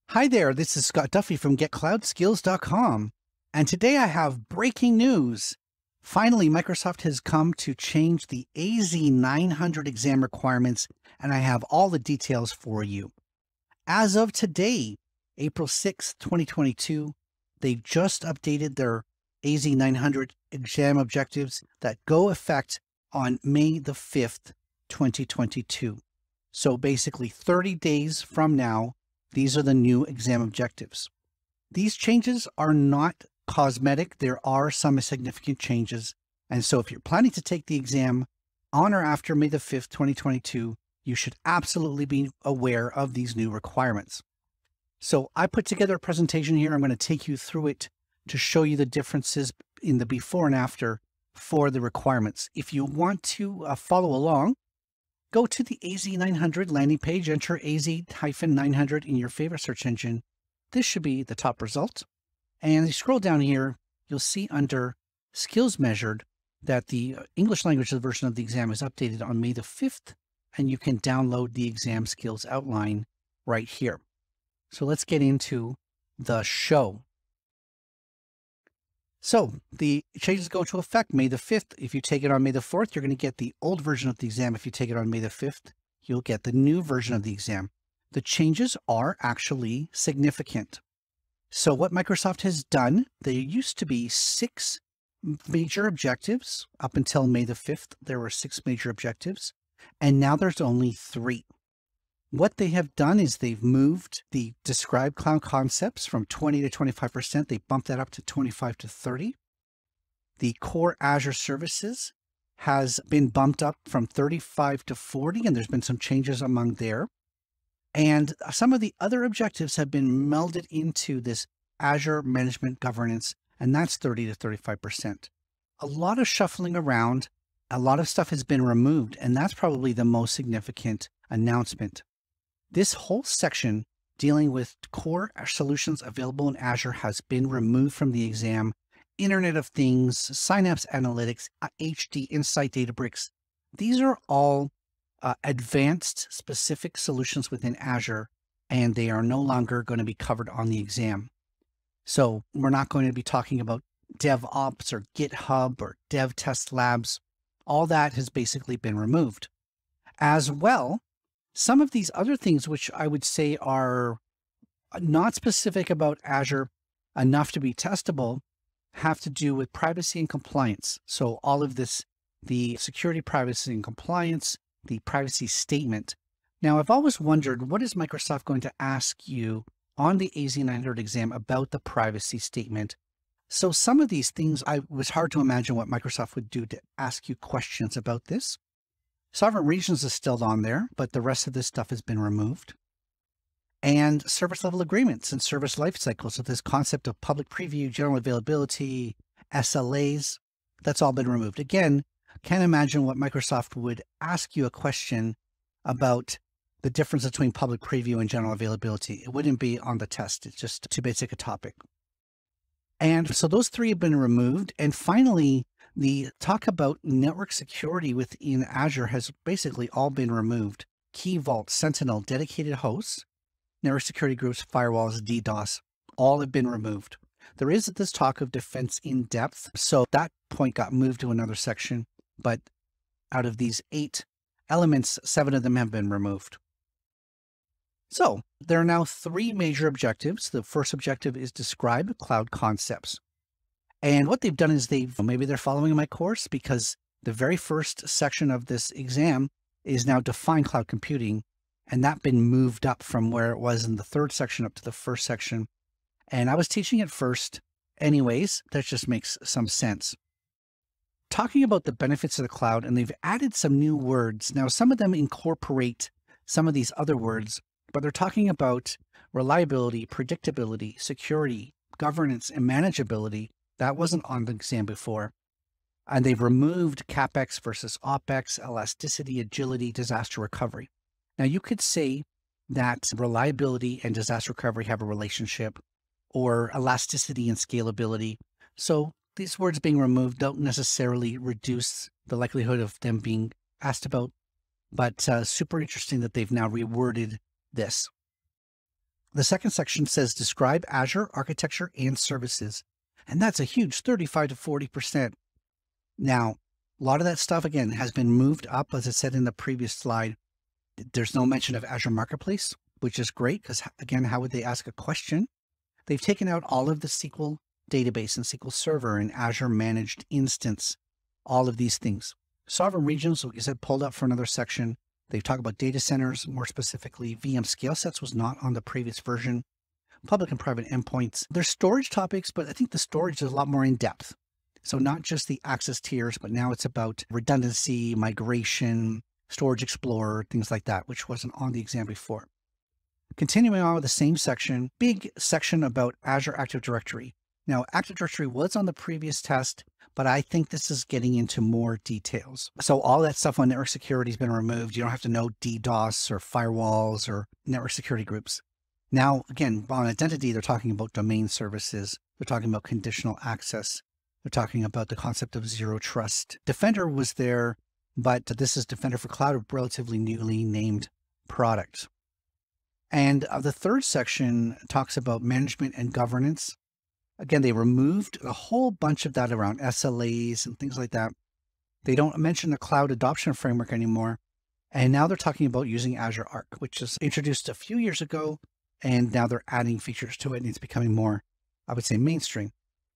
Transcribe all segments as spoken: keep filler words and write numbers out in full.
Hi there, this is Scott Duffy from get cloud skills dot com, and today I have breaking news. Finally, Microsoft has come to change the A Z nine hundred exam requirements, and I have all the details for you. As of today, April sixth, twenty twenty-two, they just updated their A Z nine hundred exam objectives that go effect on May the fifth, twenty twenty-two. So basically thirty days from now, these are the new exam objectives. These changes are not cosmetic. There are some significant changes. And so if you're planning to take the exam on or after May the fifth, twenty twenty-two, you should absolutely be aware of these new requirements. So I put together a presentation here. I'm going to take you through it to show you the differences in the before and after for the requirements. If you want to uh, follow along, go to the A Z nine hundred landing page, enter A Z nine hundred in your favorite search engine. This should be the top result. And you scroll down here, you'll see under skills measured that the English language version of the exam is updated on May the fifth, and you can download the exam skills outline right here. So let's get into the show. So the changes go into effect May the fifth. If you take it on May the fourth, you're going to get the old version of the exam. If you take it on May the fifth, you'll get the new version of the exam. The changes are actually significant. So what Microsoft has done, there used to be six major objectives. Up until May the fifth, there were six major objectives, and now there's only three. What they have done is they've moved the describe cloud concepts from twenty to twenty-five percent. They bumped that up to twenty-five to thirty. The core Azure services has been bumped up from thirty-five to forty, and there's been some changes among there. And some of the other objectives have been melded into this Azure management governance, and that's thirty to thirty-five percent. A lot of shuffling around, a lot of stuff has been removed, and that's probably the most significant announcement. This whole section dealing with core solutions available in Azure has been removed from the exam. Internet of Things, Synapse Analytics, H D Insight Databricks. These are all uh, advanced specific solutions within Azure, and they are no longer going to be covered on the exam. So we're not going to be talking about DevOps or GitHub or Dev Test Labs. All that has basically been removed. As well, some of these other things, which I would say are not specific about Azure enough to be testable, have to do with privacy and compliance. So all of this, the security, privacy, and compliance, the privacy statement. Now, I've always wondered, what is Microsoft going to ask you on the A Z nine hundred exam about the privacy statement? So some of these things, I it was hard to imagine what Microsoft would do to ask you questions about this. Sovereign regions is still on there, but the rest of this stuff has been removed. And service level agreements and service life cycles. So this concept of public preview, general availability, S L As, that's all been removed. Again, can't imagine what Microsoft would ask you a question about the difference between public preview and general availability. It wouldn't be on the test. It's just too basic a topic. And so those three have been removed. And finally, the talk about network security within Azure has basically all been removed. Key Vault, Sentinel, dedicated hosts, network security groups, firewalls, DDoS, all have been removed. There is this talk of defense in depth. So that point got moved to another section, but out of these eight elements, seven of them have been removed. So there are now three major objectives. The first objective is describe cloud concepts. And what they've done is they've, maybe they're following my course, because the very first section of this exam is now define cloud computing, and that's been moved up from where it was in the third section up to the first section. And I was teaching it first anyways. That just makes some sense. Talking about the benefits of the cloud, and they've added some new words. Now, some of them incorporate some of these other words, but they're talking about reliability, predictability, security, governance, and manageability. That wasn't on the exam before. And they've removed CapEx versus OpEx, elasticity, agility, disaster recovery. Now, you could say that reliability and disaster recovery have a relationship, or elasticity and scalability. So these words being removed don't necessarily reduce the likelihood of them being asked about, but uh, super interesting that they've now reworded this. The second section says describe Azure architecture and services. And that's a huge thirty-five to forty percent. Now, a lot of that stuff, again, has been moved up, as I said in the previous slide. There's no mention of Azure Marketplace, which is great because, again, how would they ask a question? They've taken out all of the S Q L database and S Q L Server and Azure Managed Instance, all of these things. Sovereign regions, like I said, pulled up for another section. They talk about data centers, more specifically, V M Scalesets was not on the previous version. Public and private endpoints. There's storage topics, but I think the storage is a lot more in depth. So not just the access tiers, but now it's about redundancy, migration, Storage Explorer, things like that, which wasn't on the exam before. Continuing on with the same section, big section about Azure Active Directory. Now, Active Directory was on the previous test, but I think this is getting into more details. So all that stuff on network security has been removed. You don't have to know DDoS or firewalls or network security groups. Now, again, on identity, they're talking about domain services. They're talking about conditional access. They're talking about the concept of zero trust. Defender was there, but this is Defender for Cloud, a relatively newly named product. And uh, the third section talks about management and governance. Again, they removed a whole bunch of that around S L As and things like that. They don't mention the cloud adoption framework anymore. And now they're talking about using Azure Arc, which was introduced a few years ago. And now they're adding features to it and it's becoming more, I would say, mainstream.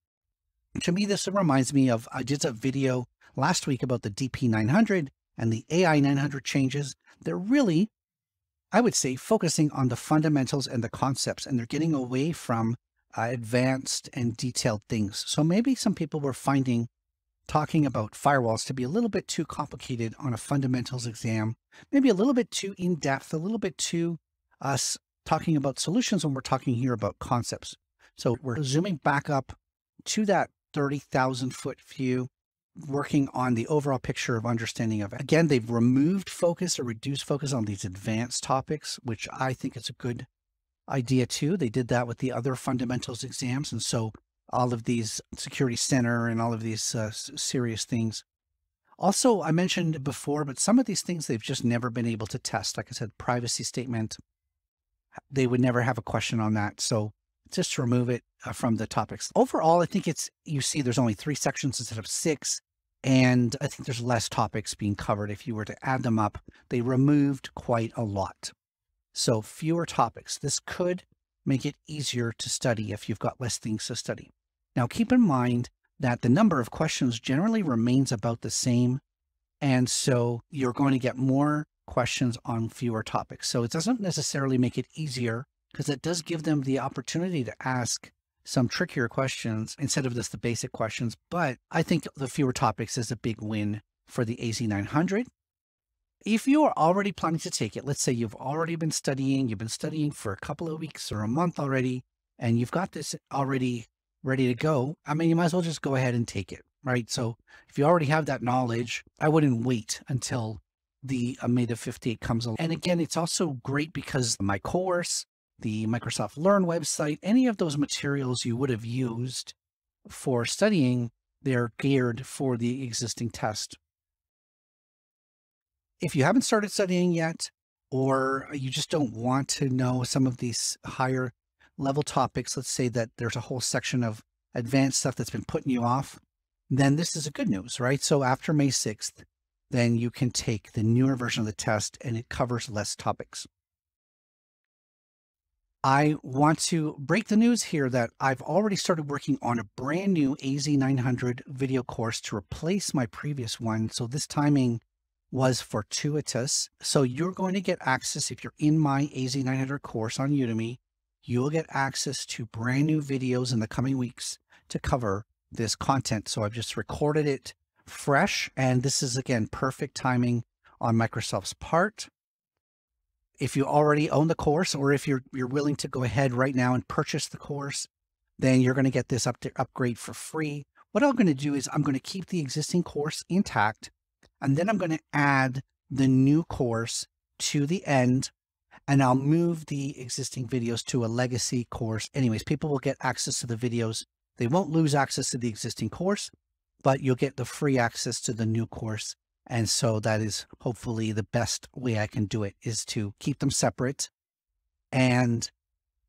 To me, this reminds me of, I did a video last week about the D P nine hundred and the A I nine hundred changes. They're really, I would say, focusing on the fundamentals and the concepts, and they're getting away from uh, advanced and detailed things. So maybe some people were finding talking about firewalls to be a little bit too complicated on a fundamentals exam, maybe a little bit too in-depth, a little bit too us talking about solutions when we're talking here about concepts. So we're zooming back up to that thirty thousand foot view, working on the overall picture of understanding of it. Again, they've removed focus or reduced focus on these advanced topics, which I think is a good idea too. They did that with the other fundamentals exams. And so all of these security center and all of these uh, serious things. Also, I mentioned before, but some of these things they've just never been able to test. Like I said, privacy statement, they would never have a question on that. So just to remove it uh, from the topics. Overall, I think it's, you see there's only three sections instead of six. And I think there's less topics being covered. If you were to add them up, they removed quite a lot. So fewer topics. This could make it easier to study if you've got less things to study. Now, keep in mind that the number of questions generally remains about the same. And so you're going to get more questions on fewer topics. So it doesn't necessarily make it easier, because it does give them the opportunity to ask some trickier questions instead of just the basic questions. But I think the fewer topics is a big win for the A Z nine hundred. If you are already planning to take it, let's say you've already been studying, you've been studying for a couple of weeks or a month already, and you've got this already ready to go, I mean, you might as well just go ahead and take it, right? So if you already have that knowledge, I wouldn't wait until the uh, May the fifteenth comes along. And again, it's also great because my course, the Microsoft Learn website, any of those materials you would have used for studying, they're geared for the existing test. If you haven't started studying yet, or you just don't want to know some of these higher level topics, let's say that there's a whole section of advanced stuff that's been putting you off, then this is a good news, right? So after May sixth, then you can take the newer version of the test and it covers less topics. I want to break the news here that I've already started working on a brand new A Z nine hundred video course to replace my previous one. So this timing was fortuitous. So you're going to get access, if you're in my A Z nine hundred course on Udemy, you'll get access to brand new videos in the coming weeks to cover this content. So I've just recorded it fresh. And this is, again, perfect timing on Microsoft's part. If you already own the course, or if you're you're willing to go ahead right now and purchase the course, then you're going to get this up to upgrade for free. What I'm going to do is I'm going to keep the existing course intact, and then I'm going to add the new course to the end, and I'll move the existing videos to a legacy course. Anyways, people will get access to the videos. They won't lose access to the existing course, but you'll get the free access to the new course. And so that is hopefully the best way I can do it, is to keep them separate. And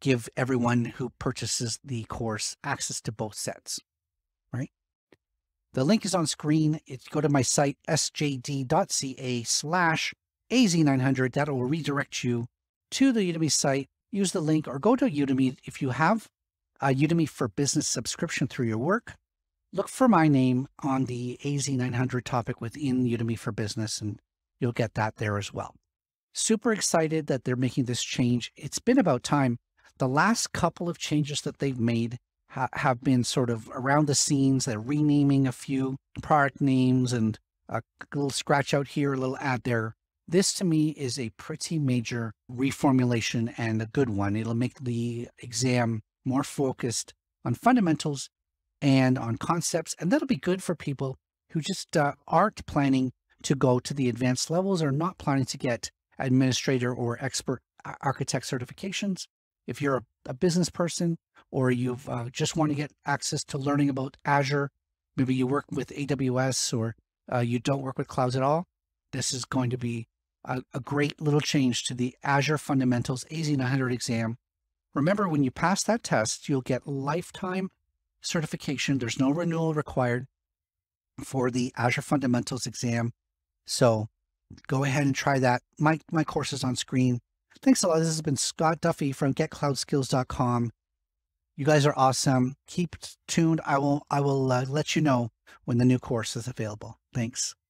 give everyone who purchases the course access to both sets, right? The link is on screen. It's go to my site, s j d dot c a slash A Z nine hundred. That will redirect you to the Udemy site. Use the link or go to Udemy. If you have a Udemy for Business subscription through your work, look for my name on the A Z nine hundred topic within Udemy for Business, and you'll get that there as well. Super excited that they're making this change. It's been about time. The last couple of changes that they've made ha have been sort of around the scenes. They're renaming a few product names and a little scratch out here, a little add there. This to me is a pretty major reformulation and a good one. It'll make the exam more focused on fundamentals and on concepts, and that'll be good for people who just uh, aren't planning to go to the advanced levels or not planning to get administrator or expert architect certifications. If you're a, a business person or you've uh, just want to get access to learning about Azure, maybe you work with A W S or uh, you don't work with clouds at all, this is going to be a, a great little change to the Azure Fundamentals A Z nine hundred exam. Remember, when you pass that test, you'll get lifetime certification. There's no renewal required for the Azure Fundamentals exam. So go ahead and try that. My, my course is on screen. Thanks a lot. This has been Scott Duffy from get cloud skills dot com. You guys are awesome. Keep tuned. I will, I will uh, let you know when the new course is available. Thanks.